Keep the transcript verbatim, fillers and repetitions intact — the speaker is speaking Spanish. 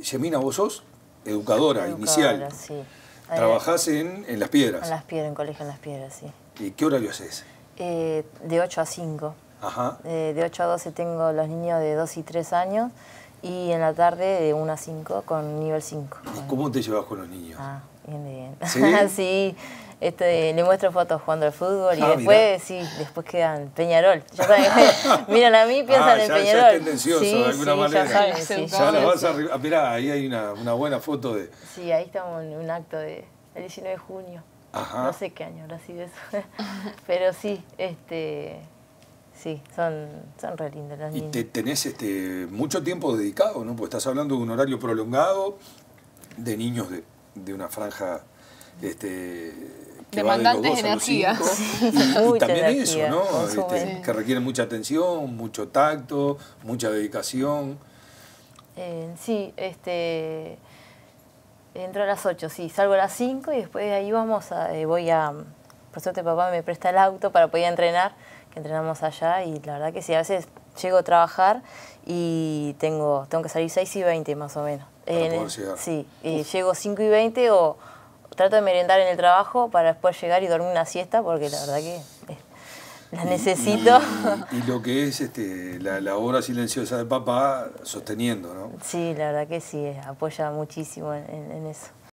Yemina, vos sos educadora, Educadora, inicial. Sí. Trabajás en, en Las Piedras. En Las Piedras, en Colegio en Las Piedras, sí. ¿Y qué horario haces? Eh, de ocho a cinco. Ajá. Eh, de ocho a doce tengo los niños de dos y tres años y en la tarde de una a cinco con nivel cinco. ¿Y cómo te llevas con los niños? Ah, bien, bien. ¿Sí? Sí, este, le muestro fotos jugando al fútbol y Ah, después, sí, después quedan Peñarol. Ya saben, miran a mí, piensan ah, en ya, Peñarol. Ya es tendencioso, sí, de alguna sí, manera. Ya saben, sí, ya la vas a ah, mirá, ahí hay una, una buena foto de... Sí, ahí estamos en un acto de, el diecinueve de junio. Ajá. No sé qué año habrá sido eso. Pero sí, este... Sí, son, son re lindos los niños. Y te, tenés este, mucho tiempo dedicado, ¿no? Porque estás hablando de un horario prolongado, de niños de, de una franja este, que demandantes va de los dos de a energía. los cinco. Sí, Y, y mucha también energía, eso, ¿no? consumen. Este, que requieren mucha atención, mucho tacto, mucha dedicación. Eh, sí, este... Entro a las ocho, sí, salgo a las cinco y después de ahí vamos a, eh, voy a... Por suerte papá me presta el auto para poder entrenar, que entrenamos allá y la verdad que sí, a veces llego a trabajar y tengo, tengo que salir seis y veinte más o menos. Para eh, poder llegar. Sí, y llego cinco y veinte o trato de merendar en el trabajo para después llegar y dormir una siesta porque la verdad que eh, la necesito. Y, y, y lo que es este, la, la obra silenciosa de papá sosteniendo, ¿no? Sí, la verdad que sí, apoya muchísimo en, en, en eso.